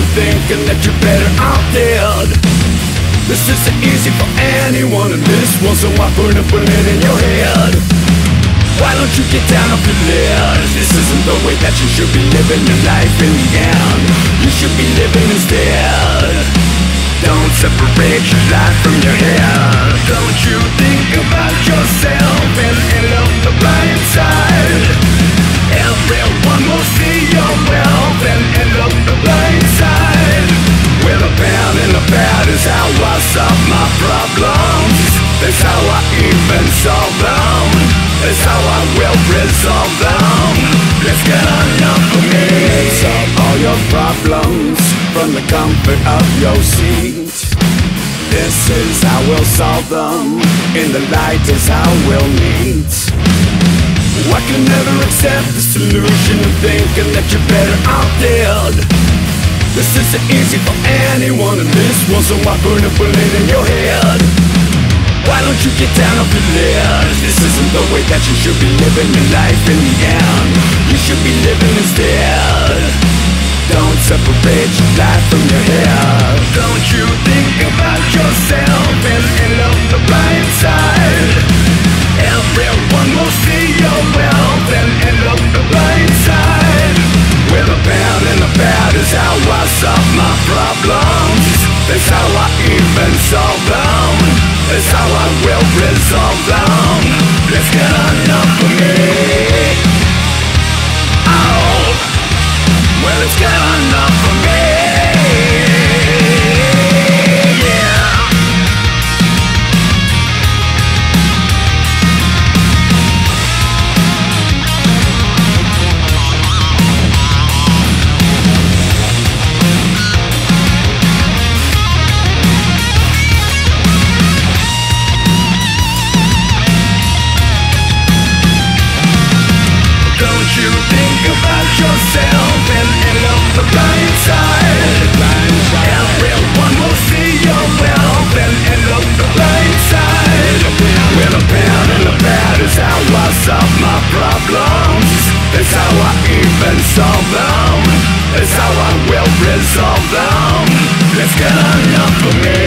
thinking that you're better off dead. This isn't easy for anyone in this one, so I put a bullet in your head. Why don't you get down off your list? This isn't the way that you should be living your life in the end. You should be living instead. Don't separate your life from your head. Don't you think about yourself and look the blind side. Everyone will see your wealth and look the blind side. With a pen and a pad is how I solve my problems. That's how I even solve them. That's how I will resolve them. Let's get enough of me. Solve all your problems from the comfort of your seat. This is how we'll solve them. In the light is how we'll meet. I can never accept the solution of thinking that you're better off dead. This isn't easy for anyone in this one, so I put a bullet in your head. Why don't you get down off your list? This isn't the way that you should be living your life in the end. You should be living instead. Don't separate your life from your head. Don't you think about yourself and look the blind side. Everyone will see your wealth and look the blind side. With a pen and a pad is how I solve my problems. That's how I even solve them. That's how I will resolve them. Let's get enough of me. Oh, well, let's get enough of me. Yourself and look the blind side. Everyone will see your wealth and look the blind side. With a pen and a pad is how I solve my problems. That's how I even solve them. That's how I will resolve them. Let's get enough of me.